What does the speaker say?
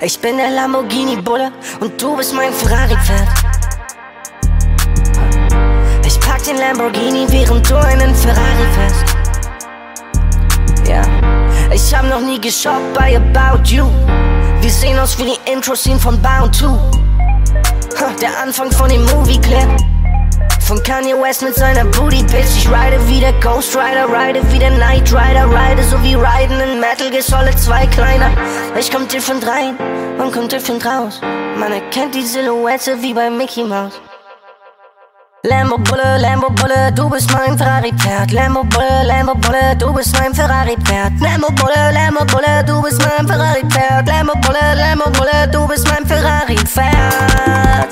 Ich bin der Lamborghini-Bulle und du bist mein Ferrari-Pferd. Ich pack den Lamborghini, während du einen Ferrari fährst. Ja, ich hab noch nie geshoppt bei About You. Wir sehen aus wie die Intro-Scene von Bound 2. Der Anfang von dem Movie-Clip von Kanye West mit seiner Booty-Bitch. Ich ride wie der Ghost Rider, ride wie der Knight Rider, ride so wie Riden in Metal Gear Solid 2 kleiner. Ich komm different rein, man kommt different raus. Man erkennt die Silhouette wie bei Mickey Mouse. Lambo Bulle, du bist mein Ferrari-Pferd. Lambo Bulle, du bist mein Ferrari-Pferd. Lambo Bulle, du bist mein Ferrari-Pferd. Lambo Bulle, du bist mein Ferrari-Pferd.